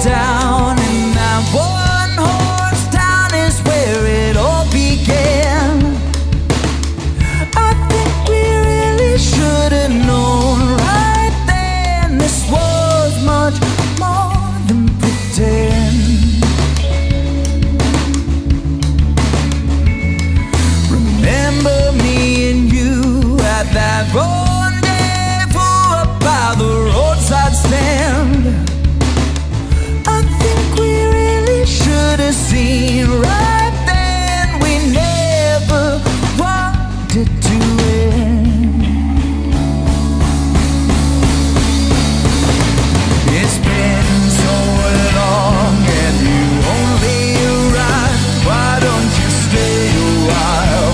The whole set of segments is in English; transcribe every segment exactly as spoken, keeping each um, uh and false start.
down in that one horse town is where it all began. I think we really should have known right then this was much more than pretend. Remember me and you at that rendezvous up by the roadside stand. I think we really should have seen right then we never wanted to end. It's been so long and you only arrived. Why don't you stay a while?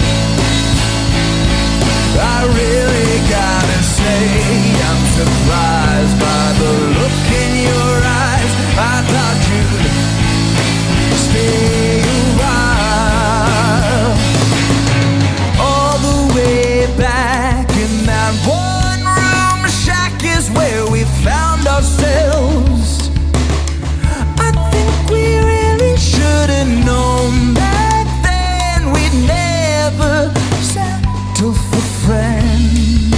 I really gotta say I'm surprised by the look in your eyes. I thought you'd stay a while. All the way back in that one room shack is where we found ourselves. I think we really should have known back then we'd never settle for friends.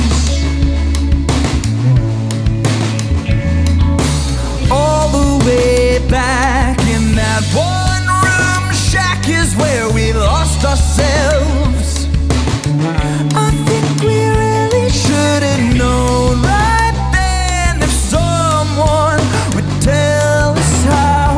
All the way back in that one room shack is where we lost ourselves. I think we really should have known right then if someone would tell us how.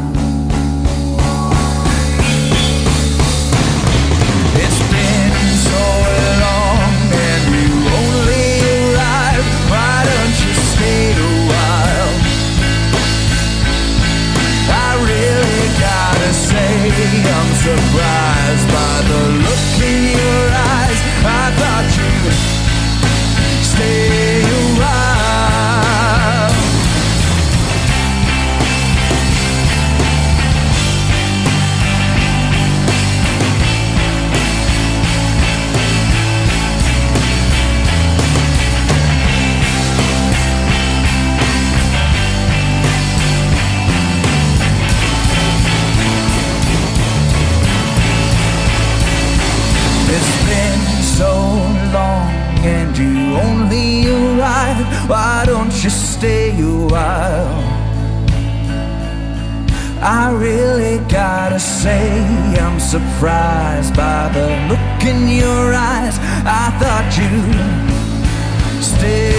It's been so long and you only arrived. Why don't you stay a while? I really gotta say I'm surprised by the look in your eyes. I thought you'd stay a while. It's been so long and you only arrived. Why don't you stay a while? I really gotta say I'm surprised by the look in your eyes. I thought you'd stay